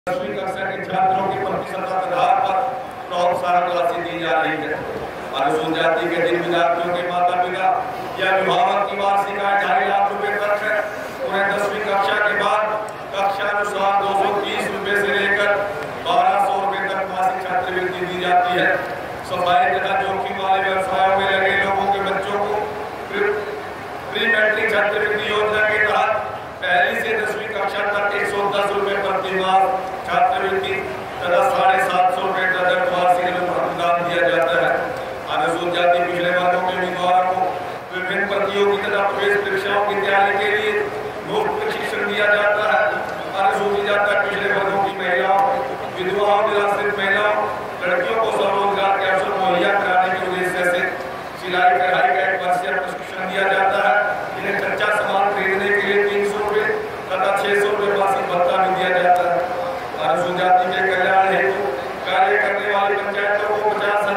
10वीं कक्षा के छात्रों की प्रतिशत आधार पर प्रोत्साहन राशि दी जा रही है। अनुसूचित जाति के जिन विद्यार्थियों के माता पिता या अभिभावक की वार्षिक आय 2.5 लाख रुपए तक है, उन्हें 10वीं कक्षा के बाद कक्षा अनुसार 230 रुपए से लेकर 1200 रुपए तक मासिक छात्रवृत्ति दी जाती है। सफाई तथा जोखिम वाले व्यवसायों में लगे लोगों के बच्चों को प्री मैट्रिक छात्रवृत्ति योजना के तहत पहली से 10वीं कक्षा तक 110 रुपए प्रति माह छात्रवृत्ति तथा 750 रुपए तक वार्षिक अनुदान दिया जाता है। अनुसूचित जाति पिछड़े वर्गों के उम्मीदवारों को विभिन्न प्रतियोगी तथा प्रवेश परीक्षाओं की तैयारी के लिए मुफ्त प्रशिक्षण दिया जाता है। अनुसूचित जाति पिछड़े वर्गों की महिलाओं, विधवाओं, निराश्रित महिलाओं, लड़कियों को स्वरोजगार के अवसर मुहैया कराने के उद्देश्य से सिलाई कढ़ाई का 1 वर्षीय प्रशिक्षण दिया जाता है। इन्हें कच्चा सामान खरीदने के लिए 300 रुपए तथा 600 रुपए मासिक भत्ता भी दिया जाता है। अनुसूचित जाति के कल्याण हेतु कार्य करने वाली पंचायतों को 50